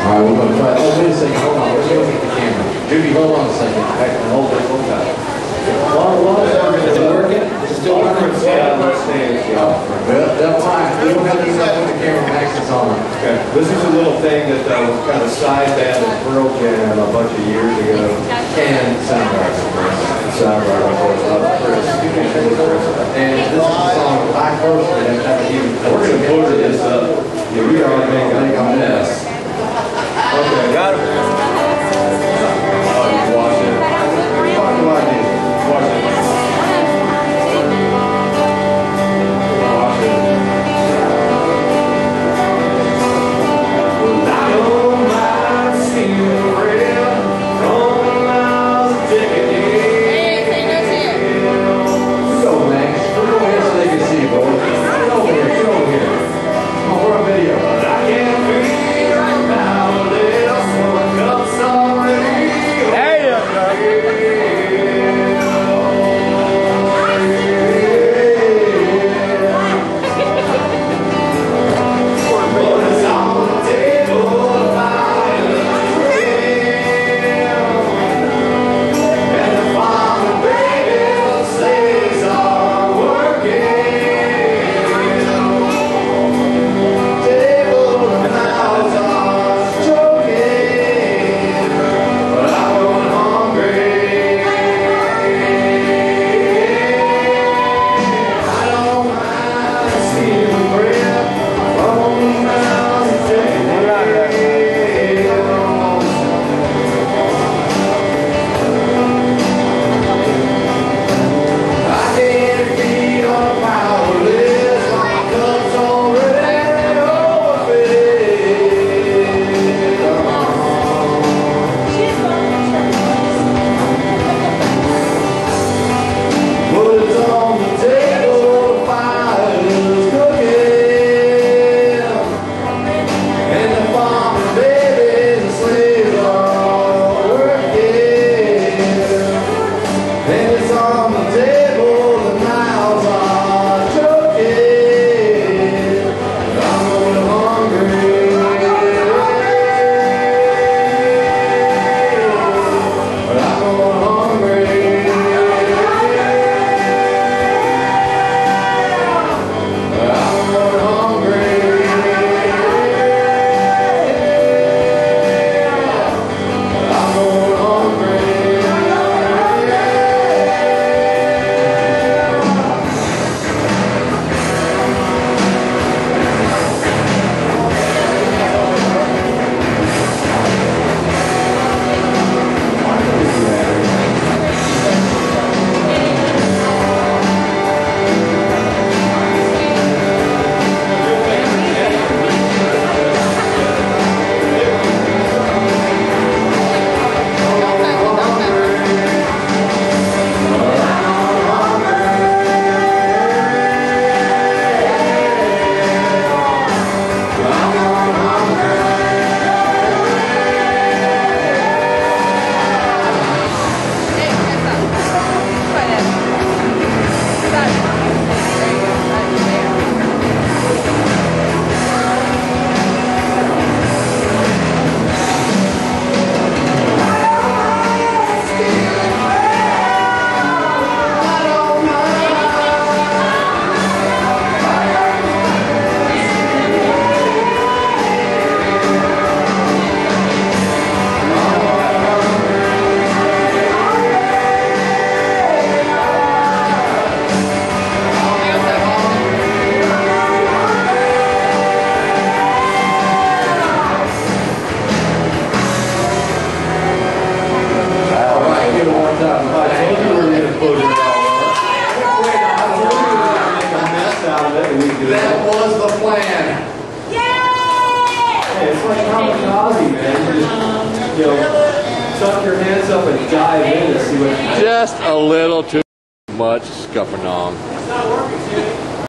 All right, we're going to try. Oh, wait a second. Hold on. Let's look at the camera. Judy, hold on a second. Hold it. Hold that. Is it working? Is it still working? Yeah, let's stay. Well, that's fine. We don't have to use that when the camera maxes on. Okay. This is a little thing that was kind of side band at Pearl Jam a bunch of years ago. And soundbar. Soundbar, of course. And this is a song I personally have never even. We're going to butcher this up. Yeah, we are making a mess. Okay, got it. Oh, you watch it. Watch it. That was the plan. Yay! Hey, it's like kamikaze, man. Just, tuck your hands up and dive in and see what happens. Just a little too much scuffing on. It's not working, dude.